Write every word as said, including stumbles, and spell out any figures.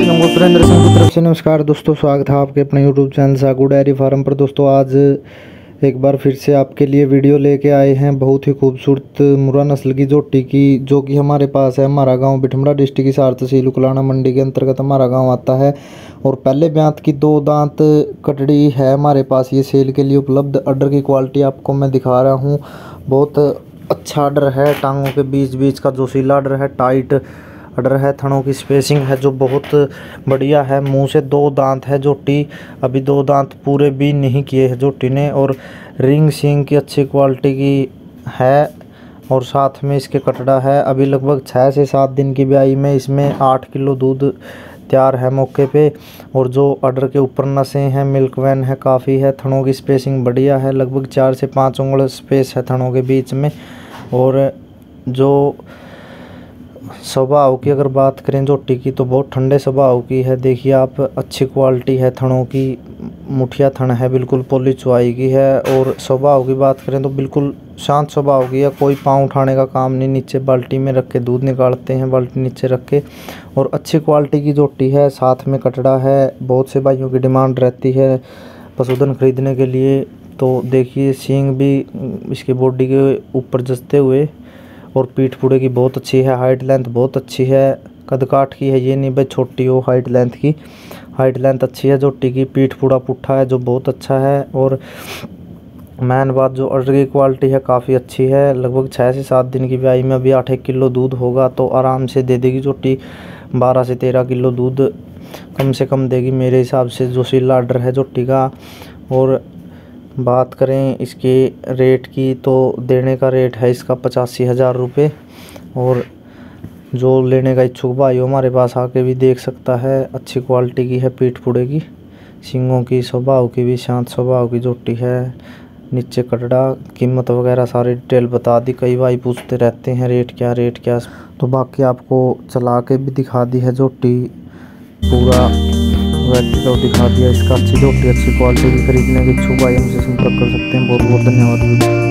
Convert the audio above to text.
भाइयों को सुरेंद्र सिंह की तरफ से नमस्कार दोस्तों, स्वागत है आपके अपने YouTube channel Sagu dairy farm पर। दोस्तों आज एक बार फिर से आपके लिए वीडियो लेके आए हैं बहुत ही खूबसूरत मुर्रा नस्ल की जोटी की, जो कि हमारे पास है। हमारा गांव बिठमड़ा डिस्ट्रिक्ट हिसार तहसील उकलाना मंडी के अंतर्गत हमारा गांव आता है और पहले ब्यांत की दो दांत कटड़ी है हमारे पास ये सेल के लिए उपलब्ध। अडर की क्वालिटी आपको मैं दिखा रहा हूँ, बहुत अच्छा अडर है। टांगों के बीच बीच का जोशीला अडर है, टाइट अडर है। थनों की स्पेसिंग है जो बहुत बढ़िया है। मुंह से दो दांत है जोटी, अभी दो दांत पूरे भी नहीं किए हैं जोटी ने। और रिंग सींग की अच्छी क्वालिटी की है और साथ में इसके कटड़ा है। अभी लगभग छः से सात दिन की ब्याई में इसमें आठ किलो दूध तैयार है मौके पे। और जो अडर के ऊपर नसें हैं, मिल्क वैन है, काफ़ी है। थनों की स्पेसिंग बढ़िया है, लगभग चार से पाँच उंगल स्पेस है थनों के बीच में। और जो स्वभाव की अगर बात करें जोटी की तो बहुत ठंडे स्वभाव की है। देखिए आप, अच्छी क्वालिटी है थनों की, मुठिया थन है, बिल्कुल पोली चुआई की है। और स्वभाव की बात करें तो बिल्कुल शांत स्वभाव की है, कोई पाँव उठाने का काम नहीं। नीचे बाल्टी में रख के दूध निकालते हैं, बाल्टी नीचे रख के। और अच्छी क्वालिटी की जोटी है, साथ में कटड़ा है। बहुत से भाइयों की डिमांड रहती है पशुधन खरीदने के लिए। तो देखिए सींग भी इसके बॉडी के ऊपर जचते हुए, और पीठ पूड़े की बहुत अच्छी है। हाइट लेंथ बहुत अच्छी है, कद काठ की है, ये नहीं भाई छोटी हो। हाइट लेंथ की हाइट लेंथ अच्छी है जोटी की। पीठ पूड़ा पुट्ठा है जो बहुत अच्छा है। और मैन बात जो अडर की क्वालिटी है काफ़ी अच्छी है। लगभग छः से सात दिन की ब्याई में अभी आठ एक किलो दूध होगा तो आराम से दे देगी जोटी। बारह से तेरह किलो दूध कम से कम देगी मेरे हिसाब से। जोशीला अडर है जोटी का। और बात करें इसके रेट की तो देने का रेट है इसका पचासी हज़ार रुपये। और जो लेने का इच्छुक भाई हो हमारे पास आके भी देख सकता है। अच्छी क्वालिटी की है, पीठ पुड़े की, सींगों की, स्वभाव की भी शांत स्वभाव की जोटी है। नीचे कटड़ा, कीमत वगैरह सारी डिटेल बता दी। कई भाई पूछते रहते हैं रेट क्या रेट क्या, तो बाकी आपको चला के भी दिखा दी है जोटी, पूरा वैरायटी का दिखा दिया इसका। अच्छी जोटी, अच्छी क्वालिटी की खरीदने के इच्छुक भाई हमसे संपर्क कर सकते हैं। बहुत बहुत धन्यवाद।